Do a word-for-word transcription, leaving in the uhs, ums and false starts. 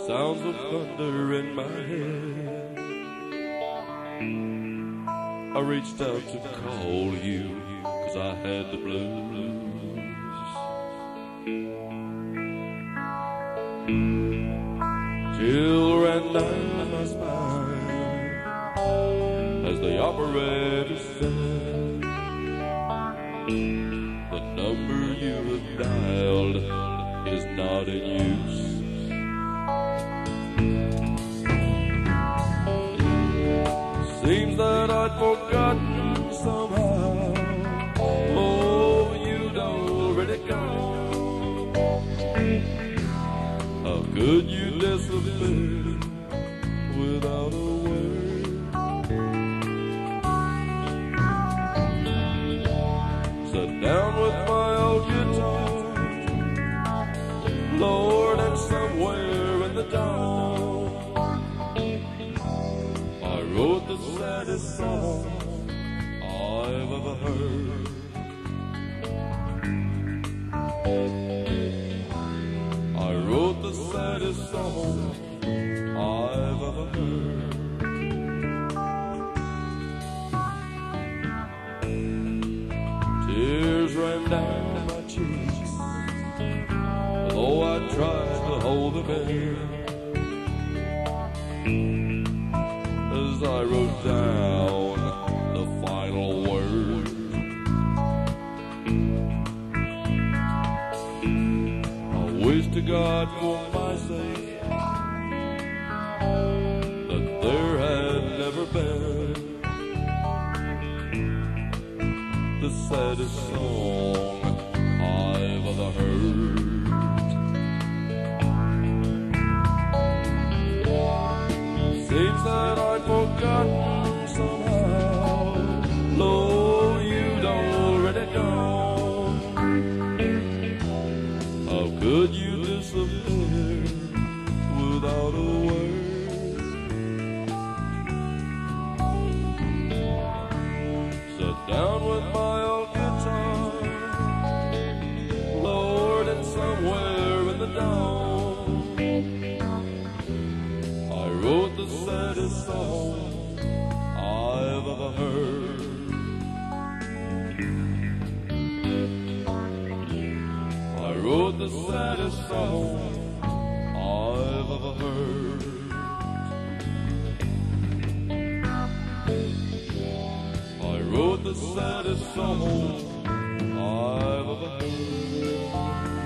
sounds of thunder in my head. I reached out to call you, 'cause I had the blues. Chill ran down my spine as the operator said, the number you have dialed is not in use. Seems that I'd forgotten somehow. Oh, you'd already gone. How could you disappear without a word? Sat down with my old guitar, Lord, and somewhere in the dawn I wrote the saddest song I've ever heard. I wrote the saddest song I've ever heard. Tears ran down my cheeks, though I tried to hold them in, as I wrote down the final word. I wish to God for my sake that there had never been the saddest song I've ever heard. Seems that I'd forgotten somehow. Lo, you'd already gone. How could you disappear without a word? Sat down with my old guitar, Lord, and somewhere in the dawn I wrote the saddest song I've ever heard. I wrote the saddest song I've ever heard. I wrote the saddest song I've ever heard.